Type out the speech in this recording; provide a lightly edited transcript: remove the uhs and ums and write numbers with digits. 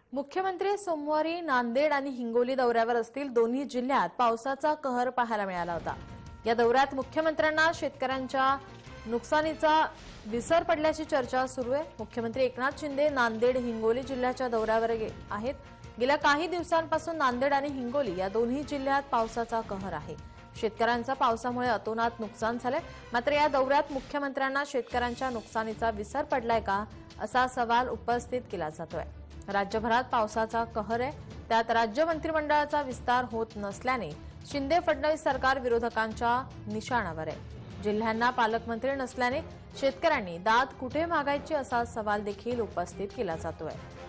मुख्यमंत्री सोमवारी नांदेड आणि हिंगोली दौऱ्यावर असतील। दोन्ही जिल्ह्यात पावसाचा कहर पाहायला मिळाला होता। या दौऱ्यात मुख्यमंत्र्यांना शेतकऱ्यांच्या नुकसानीचा विसर पडल्याची चर्चा सुरू आहे। मुख्यमंत्री एकनाथ शिंदे नांदेड हिंगोली जिल्ह्याच्या दौऱ्यावर आहेत। गेल्या काही दिवसांपासून नांदेड आणि हिंगोली या दोन्ही जिल्ह्यात पावसाचा कहर आहे। शेतकऱ्यांचा पावसामुळे अतोनात नुकसान झालंय। मात्र या दौऱ्यात मुख्यमंत्र्यांना शेतकऱ्यांच्या नुकसानीचा विसर पडलाय का असा सवाल उपस्थित केला जातोय। राज्यभरात पावसाचा कहर आहे, त्यात राज्य मंत्रिमंडळाचा विस्तार होत नसल्याने शिंदे फडणवीस सरकार विरोधकांच्या निशाणावर आहे। जिल्ह्यांना पालकमंत्री नसल्याने शेतकऱ्यांनी दाद कुठे मागायची असा सवाल देखील उपस्थित केला जातोय।